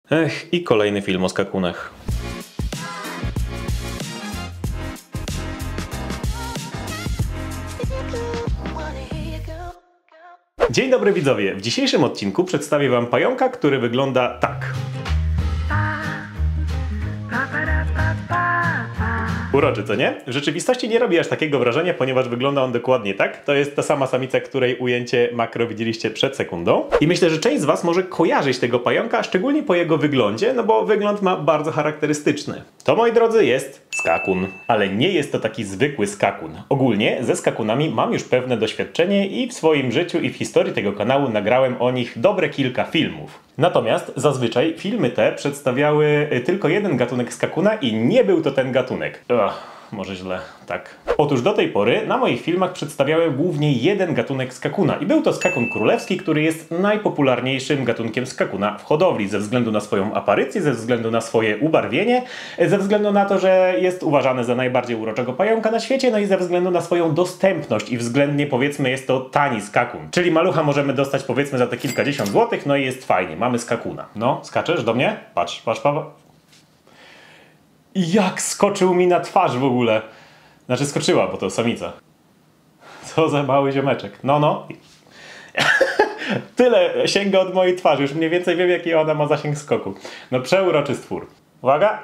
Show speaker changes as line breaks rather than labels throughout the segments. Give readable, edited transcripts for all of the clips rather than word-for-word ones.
I kolejny film o skakunach. Dzień dobry widzowie! W dzisiejszym odcinku przedstawię wam pająka, który wygląda tak. Uroczy, co nie? W rzeczywistości nie robi aż takiego wrażenia, ponieważ wygląda on dokładnie tak. To jest ta sama samica, której ujęcie makro widzieliście przed sekundą. I myślę, że część z was może kojarzyć tego pająka, szczególnie po jego wyglądzie, no bo wygląd ma bardzo charakterystyczny. To, moi drodzy, jest skakun. Ale nie jest to taki zwykły skakun. Ogólnie ze skakunami mam już pewne doświadczenie i w swoim życiu i w historii tego kanału nagrałem o nich dobre kilka filmów. Natomiast zazwyczaj filmy te przedstawiały tylko jeden gatunek skakuna i nie był to ten gatunek. Może źle, tak. Otóż do tej pory na moich filmach przedstawiałem głównie jeden gatunek skakuna i był to skakun królewski, który jest najpopularniejszym gatunkiem skakuna w hodowli ze względu na swoją aparycję, ze względu na swoje ubarwienie, ze względu na to, że jest uważany za najbardziej uroczego pająka na świecie, no i ze względu na swoją dostępność i względnie, powiedzmy, jest to tani skakun. Czyli malucha możemy dostać, powiedzmy, za te kilkadziesiąt złotych, no i jest fajnie, mamy skakuna. No, skaczesz do mnie? Patrz. Jak skoczył mi na twarz w ogóle. Znaczy skoczyła, bo to samica. Co za mały ziomeczek. No. Tyle sięga od mojej twarzy. Już mniej więcej wiem, jaki ona ma zasięg skoku. No przeuroczy stwór. Uwaga.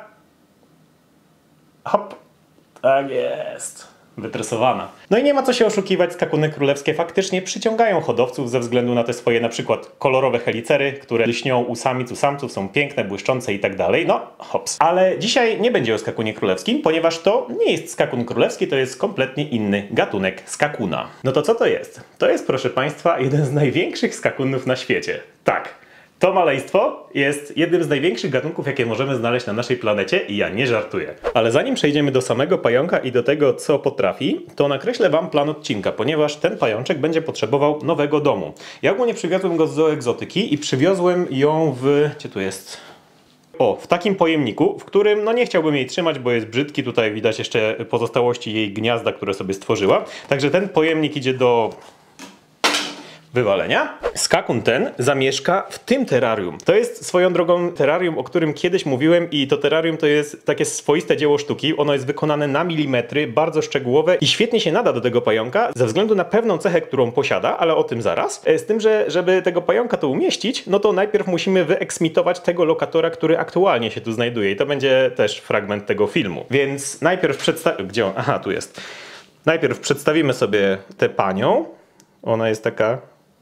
Hop. Tak jest. Wytresowana. No i nie ma co się oszukiwać, skakuny królewskie faktycznie przyciągają hodowców ze względu na te swoje na przykład kolorowe helicery, które lśnią u samic, u samców, są piękne, błyszczące i tak dalej. No, hops. Ale dzisiaj nie będzie o skakunie królewskim, ponieważ to nie jest skakun królewski, to jest kompletnie inny gatunek skakuna. No to co to jest? To jest, proszę Państwa, jeden z największych skakunów na świecie. Tak. To maleństwo jest jednym z największych gatunków, jakie możemy znaleźć na naszej planecie i ja nie żartuję. Ale zanim przejdziemy do samego pająka i do tego, co potrafi, to nakreślę wam plan odcinka, ponieważ ten pajączek będzie potrzebował nowego domu. Ja ogólnie przywiozłem go z zooegzotyki i przywiozłem ją w... Gdzie tu jest? W takim pojemniku, w którym no nie chciałbym jej trzymać, bo jest brzydki. Tutaj widać jeszcze pozostałości jej gniazda, które sobie stworzyła. Także ten pojemnik idzie do wywalenia. Skakun ten zamieszka w tym terrarium. To jest swoją drogą terrarium, o którym kiedyś mówiłem i to terrarium to jest takie swoiste dzieło sztuki. Ono jest wykonane na milimetry, bardzo szczegółowe i świetnie się nada do tego pająka ze względu na pewną cechę, którą posiada, ale o tym zaraz. Z tym, że żeby tego pająka tu umieścić, no to najpierw musimy wyeksmitować tego lokatora, który aktualnie się tu znajduje i to będzie też fragment tego filmu. Więc najpierw Gdzie on? Aha, tu jest. Najpierw przedstawimy sobie tę panią. Ona jest taka...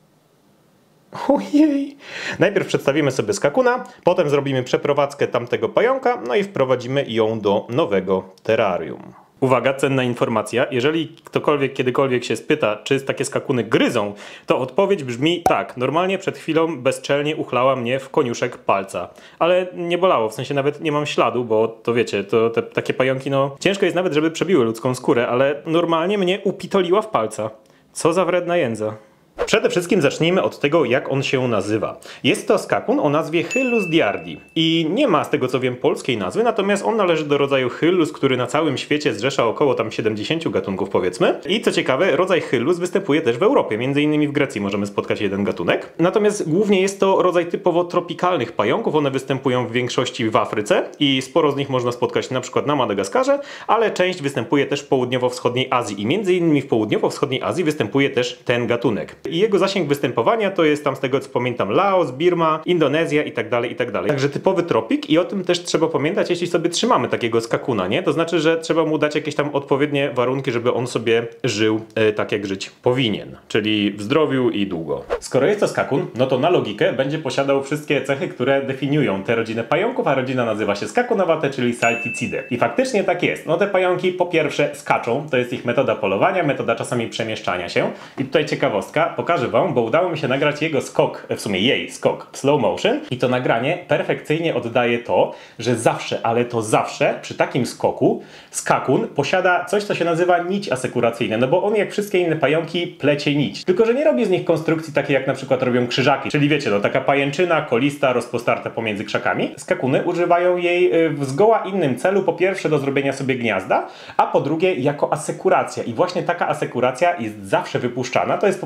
Ojej! Najpierw przedstawimy sobie skakuna, potem zrobimy przeprowadzkę tamtego pająka, no i wprowadzimy ją do nowego terrarium. Uwaga, cenna informacja. Jeżeli ktokolwiek kiedykolwiek się spyta, czy takie skakuny gryzą, to odpowiedź brzmi tak. Normalnie przed chwilą bezczelnie uchlała mnie w koniuszek palca. Ale nie bolało, w sensie nawet nie mam śladu, bo to wiecie, to takie pająki, no ciężko jest nawet, żeby przebiły ludzką skórę, ale normalnie mnie upitoliła w palca. Co za wredna jędza. Przede wszystkim zacznijmy od tego, jak on się nazywa. Jest to skakun o nazwie Hyllus diardi i nie ma, z tego co wiem, polskiej nazwy, natomiast on należy do rodzaju Hyllus, który na całym świecie zrzesza około tam 70 gatunków, powiedzmy. I co ciekawe, rodzaj Hyllus występuje też w Europie, między innymi w Grecji możemy spotkać jeden gatunek. Natomiast głównie jest to rodzaj typowo tropikalnych pająków, one występują w większości w Afryce i sporo z nich można spotkać na przykład na Madagaskarze, ale część występuje też w południowo-wschodniej Azji i między innymi w południowo-wschodniej Azji występuje też ten gatunek. I jego zasięg występowania to jest tam, z tego co pamiętam, Laos, Birma, Indonezja i tak dalej, i tak dalej. Także typowy tropik i o tym też trzeba pamiętać, jeśli sobie trzymamy takiego skakuna, nie? To znaczy, że trzeba mu dać jakieś tam odpowiednie warunki, żeby on sobie żył tak, jak żyć powinien. Czyli w zdrowiu i długo. Skoro jest to skakun, no to na logikę będzie posiadał wszystkie cechy, które definiują tę rodzinę pająków, a rodzina nazywa się skakunowate, czyli Salticidae. I faktycznie tak jest. No te pająki po pierwsze skaczą, to jest ich metoda polowania, metoda czasami przemieszczania się. I tutaj ciekawostka, pokażę wam, bo udało mi się nagrać jego skok, w sumie jej skok w slow motion i to nagranie perfekcyjnie oddaje to, że zawsze, ale to zawsze przy takim skoku skakun posiada coś, co się nazywa nić asekuracyjna, no bo on jak wszystkie inne pająki plecie nić. Tylko że nie robi z nich konstrukcji takiej jak na przykład robią krzyżaki, czyli wiecie, no taka pajęczyna, kolista, rozpostarta pomiędzy krzakami. Skakuny używają jej w zgoła innym celu, po pierwsze do zrobienia sobie gniazda, a po drugie jako asekuracja i właśnie taka asekuracja jest zawsze wypuszczana, to jest po prostu nit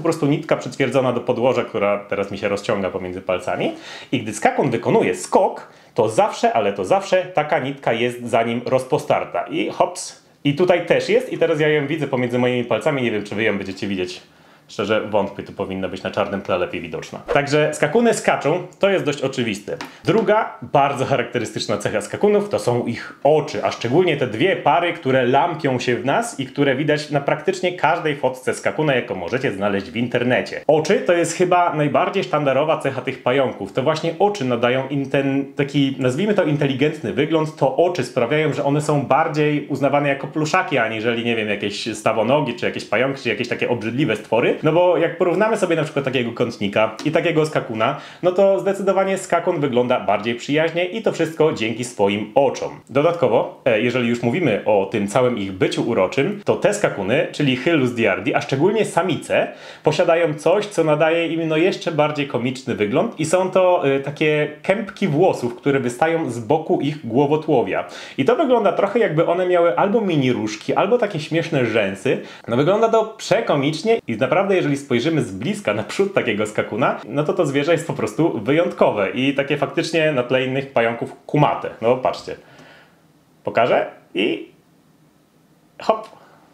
nitka przytwierdzona do podłoża, która teraz mi się rozciąga pomiędzy palcami. I gdy skakun wykonuje skok, to zawsze, ale to zawsze taka nitka jest za nim rozpostarta. I hops. I tutaj też jest. I teraz ja ją widzę pomiędzy moimi palcami. Nie wiem, czy wy ją będziecie widzieć. Szczerze wątpię, to powinna być na czarnym tle lepiej widoczna. Także skakuny skaczą, to jest dość oczywiste. Druga, bardzo charakterystyczna cecha skakunów to są ich oczy, a szczególnie te dwie pary, które lampią się w nas i które widać na praktycznie każdej fotce skakuna, jaką możecie znaleźć w internecie. Oczy to jest chyba najbardziej sztandarowa cecha tych pająków. To właśnie oczy nadają im ten taki, nazwijmy to, inteligentny wygląd. To oczy sprawiają, że one są bardziej uznawane jako pluszaki, aniżeli, nie wiem, jakieś stawonogi, czy jakieś pająki, czy jakieś takie obrzydliwe stwory. No bo jak porównamy sobie na przykład takiego kątnika i takiego skakuna, no to zdecydowanie skakun wygląda bardziej przyjaźnie i to wszystko dzięki swoim oczom. Dodatkowo, jeżeli już mówimy o tym całym ich byciu uroczym, to te skakuny, czyli Hyllus diardi, a szczególnie samice, posiadają coś, co nadaje im no jeszcze bardziej komiczny wygląd i są to takie kępki włosów, które wystają z boku ich głowotłowia. I to wygląda trochę jakby one miały albo mini różki, albo takie śmieszne rzęsy. No wygląda to przekomicznie i naprawdę jeżeli spojrzymy z bliska na przód takiego skakuna, no to to zwierzę jest po prostu wyjątkowe i takie faktycznie na tle innych pająków kumate. No patrzcie. Pokażę i hop.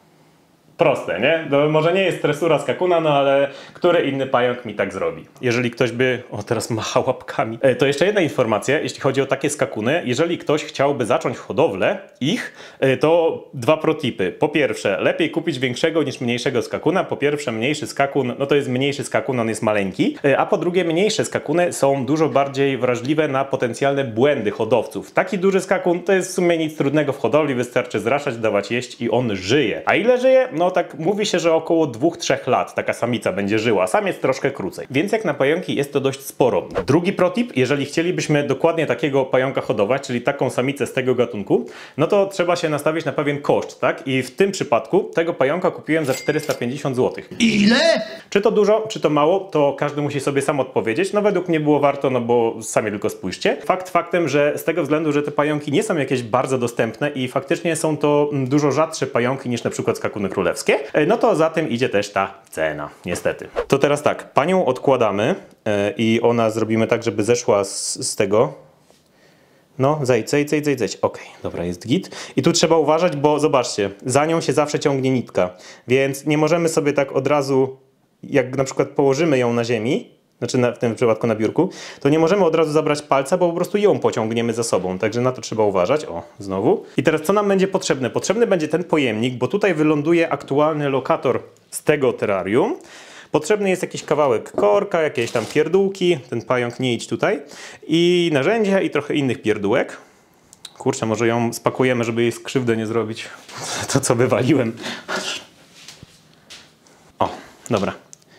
Proste, nie? To może nie jest stresura skakuna, no ale który inny pająk mi tak zrobi? Jeżeli ktoś by... O, teraz macha łapkami. To jeszcze jedna informacja, jeśli chodzi o takie skakuny. Jeżeli ktoś chciałby zacząć hodowlę ich, to dwa protipy. Po pierwsze, lepiej kupić większego niż mniejszego skakuna. Po pierwsze, mniejszy skakun, no to jest mniejszy skakun, on jest maleńki. A po drugie, mniejsze skakuny są dużo bardziej wrażliwe na potencjalne błędy hodowców. Taki duży skakun to jest w sumie nic trudnego w hodowli, wystarczy zraszać, dawać jeść i on żyje. A ile żyje? No tak mówi się, że około 2-3 lat taka samica będzie żyła, samiec troszkę krócej. Więc jak na pająki jest to dość sporo. Drugi protip, jeżeli chcielibyśmy dokładnie takiego pająka hodować, czyli taką samicę z tego gatunku, no to trzeba się nastawić na pewien koszt, tak? I w tym przypadku tego pająka kupiłem za 450 zł.
Ile?
Czy to dużo, czy to mało, to każdy musi sobie sam odpowiedzieć. No według mnie było warto, no bo sami tylko spójrzcie. Fakt faktem, że z tego względu, że te pająki nie są jakieś bardzo dostępne i faktycznie są to dużo rzadsze pająki niż na przykład skakuny królewskie, no to za tym idzie też ta cena, niestety. To teraz tak, panią odkładamy i ona zrobimy tak, żeby zeszła z tego. No, zejdź. Okej, dobra, jest git. I tu trzeba uważać, bo zobaczcie, za nią się zawsze ciągnie nitka, więc nie możemy sobie tak od razu, jak na przykład położymy ją na ziemi, znaczy w tym przypadku na biurku, to nie możemy od razu zabrać palca, bo po prostu ją pociągniemy za sobą. Także na to trzeba uważać. O, znowu. I teraz co nam będzie potrzebne? Potrzebny będzie ten pojemnik, bo tutaj wyląduje aktualny lokator z tego terrarium. Potrzebny jest jakiś kawałek korka, jakieś tam pierdółki. Ten pająk nie idź tutaj. I narzędzia i trochę innych pierdółek. Kurczę, może ją spakujemy, żeby jej skrzywdę nie zrobić. To co wywaliłem. O, dobra.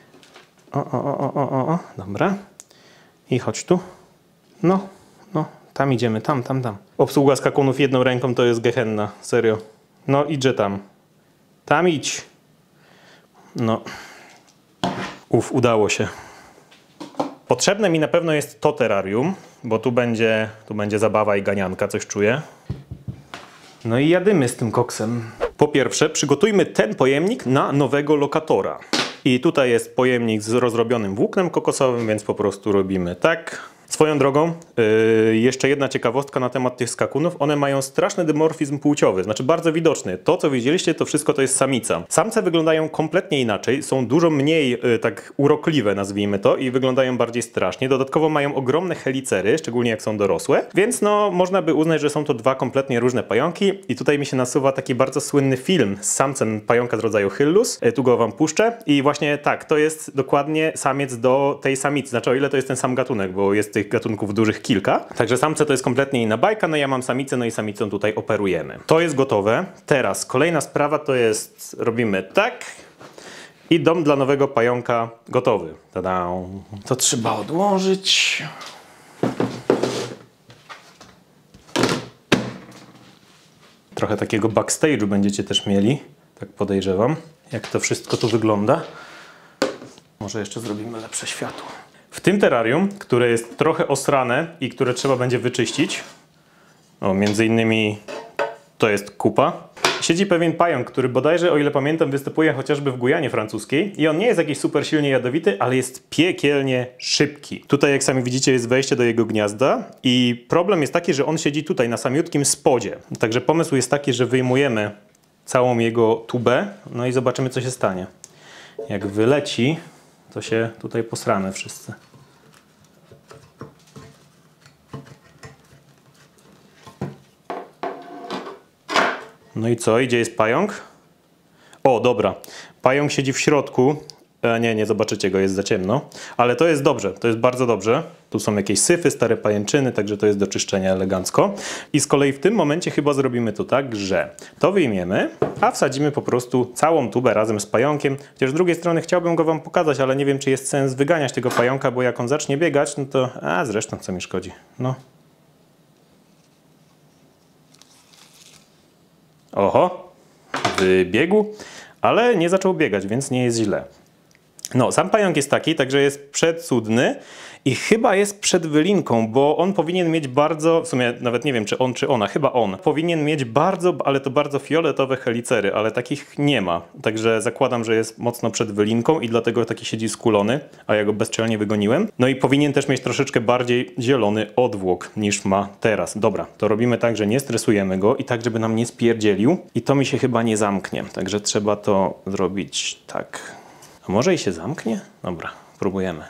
Dobra. I chodź tu. No, tam idziemy, tam. Obsługa skakunów jedną ręką to jest gehenna, serio. No idźże tam. Tam idź. No. Udało się. Potrzebne mi na pewno jest to terrarium, bo tu będzie zabawa i ganianka, coś czuję. No i jadymy z tym koksem. Po pierwsze, przygotujmy ten pojemnik na nowego lokatora. I tutaj jest pojemnik z rozrobionym włóknem kokosowym, więc po prostu robimy tak. Swoją drogą, jeszcze jedna ciekawostka na temat tych skakunów. One mają straszny dymorfizm płciowy, znaczy bardzo widoczny. To, co widzieliście, to wszystko to jest samica. Samce wyglądają kompletnie inaczej, są dużo mniej tak urokliwe, nazwijmy to, i wyglądają bardziej strasznie. Dodatkowo mają ogromne helicery, szczególnie jak są dorosłe, więc no, można by uznać, że są to dwa kompletnie różne pająki. I tutaj mi się nasuwa taki bardzo słynny film z samcem pająka z rodzaju Hyllus. Tu go wam puszczę. I właśnie tak, to jest dokładnie samiec do tej samicy. Znaczy, o ile to jest ten sam gatunek, bo jest tych gatunków dużych kilka. Także samce to jest kompletnie inna bajka, no ja mam samicę, no i samicą tutaj operujemy. To jest gotowe. Teraz kolejna sprawa to jest, robimy tak i dom dla nowego pająka gotowy. Tada! To trzeba odłożyć. Trochę takiego backstage'u będziecie też mieli, tak podejrzewam, jak to wszystko tu wygląda. Może jeszcze zrobimy lepsze światło. W tym terrarium, które jest trochę osrane i które trzeba będzie wyczyścić, o, między innymi to jest kupa, siedzi pewien pająk, który bodajże, o ile pamiętam, występuje chociażby w Gujanie francuskiej i on nie jest jakiś super silnie jadowity, ale jest piekielnie szybki. Tutaj, jak sami widzicie, jest wejście do jego gniazda i problem jest taki, że on siedzi tutaj na samiutkim spodzie. Także pomysł jest taki, że wyjmujemy całą jego tubę, no i zobaczymy, co się stanie. Jak wyleci, to się tutaj posramy wszyscy. No i co? Gdzie jest pająk? O, dobra. Pająk siedzi w środku. Nie zobaczycie go, jest za ciemno. Ale to jest dobrze, to jest bardzo dobrze. Tu są jakieś syfy, stare pajęczyny, także to jest do czyszczenia elegancko. I z kolei w tym momencie chyba zrobimy to tak, że to wyjmiemy, a wsadzimy po prostu całą tubę razem z pająkiem. Chociaż z drugiej strony chciałbym go wam pokazać, ale nie wiem, czy jest sens wyganiać tego pająka, bo jak on zacznie biegać, no to... A zresztą, co mi szkodzi. No. Oho, wybiegł, ale nie zaczął biegać, więc nie jest źle. No, sam pająk jest taki, także jest przecudny i chyba jest przed wylinką, bo on powinien mieć bardzo, w sumie nawet nie wiem, czy on, czy ona, chyba on, powinien mieć bardzo, ale to bardzo fioletowe helicery, ale takich nie ma. Także zakładam, że jest mocno przed wylinką i dlatego taki siedzi skulony, a ja go bezczelnie wygoniłem. No i powinien też mieć troszeczkę bardziej zielony odwłok niż ma teraz. Dobra, to robimy tak, że nie stresujemy go i tak, żeby nam nie spierdzielił i to mi się chyba nie zamknie, także trzeba to zrobić tak. A może i się zamknie? Dobra, próbujemy.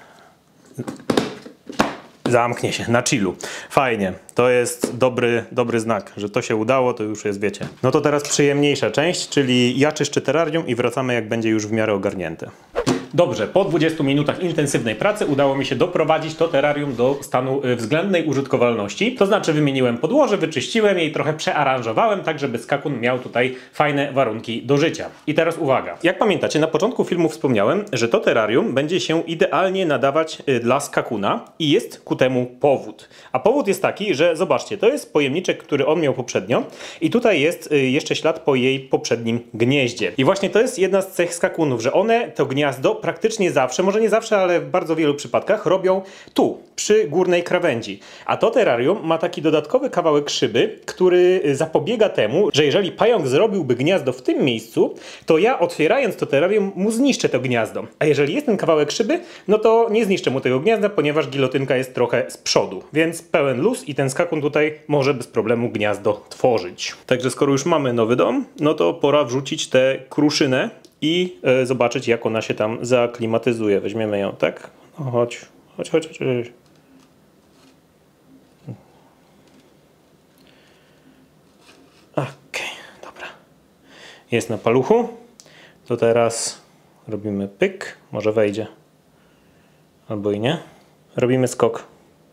Zamknie się, na chillu. Fajnie, to jest dobry znak, że to się udało, to już jest, wiecie. No to teraz przyjemniejsza część, czyli ja czyszczę terrarium i wracamy, jak będzie już w miarę ogarnięte. Dobrze, po 20 minutach intensywnej pracy udało mi się doprowadzić to terrarium do stanu względnej użytkowalności. To znaczy wymieniłem podłoże, wyczyściłem je i trochę przearanżowałem, tak żeby skakun miał tutaj fajne warunki do życia. I teraz uwaga. Jak pamiętacie, na początku filmu wspomniałem, że to terrarium będzie się idealnie nadawać dla skakuna i jest ku temu powód. A powód jest taki, że zobaczcie, to jest pojemniczek, który on miał poprzednio i tutaj jest jeszcze ślad po jej poprzednim gnieździe. I właśnie to jest jedna z cech skakunów, że one to gniazdo praktycznie zawsze, może nie zawsze, ale w bardzo wielu przypadkach robią tu, przy górnej krawędzi. A to terrarium ma taki dodatkowy kawałek szyby, który zapobiega temu, że jeżeli pająk zrobiłby gniazdo w tym miejscu, to ja otwierając to terrarium mu zniszczę to gniazdo. A jeżeli jest ten kawałek szyby, no to nie zniszczę mu tego gniazda, ponieważ gilotynka jest trochę z przodu. Więc pełen luz i ten skakun tutaj może bez problemu gniazdo tworzyć. Także skoro już mamy nowy dom, no to pora wrzucić tę kruszynę i zobaczyć, jak ona się tam zaaklimatyzuje. Weźmiemy ją, tak? No chodź. Okej, dobra. Jest na paluchu. To teraz robimy pyk. Może wejdzie. Albo i nie. Robimy skok.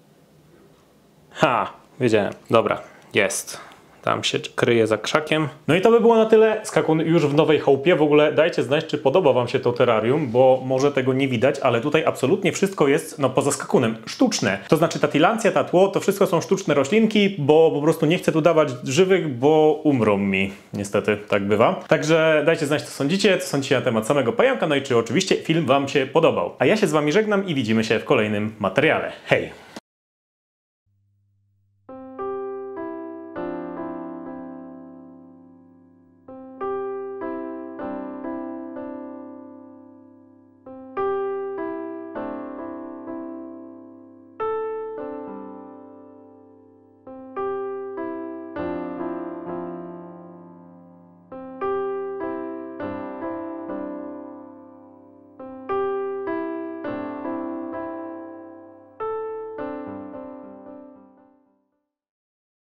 Ha! Wiedziałem. Dobra, jest. Tam się kryje za krzakiem. No i to by było na tyle. Skakun już w nowej chałupie. W ogóle dajcie znać, czy podoba wam się to terrarium, bo może tego nie widać, ale tutaj absolutnie wszystko jest, no poza skakunem, sztuczne. To znaczy ta tilancja, ta tło, to wszystko są sztuczne roślinki, bo po prostu nie chcę tu dawać żywych, bo umrą mi. Niestety tak bywa. Także dajcie znać, co sądzicie na temat samego pająka, no i czy oczywiście film wam się podobał. A ja się z wami żegnam i widzimy się w kolejnym materiale. Hej!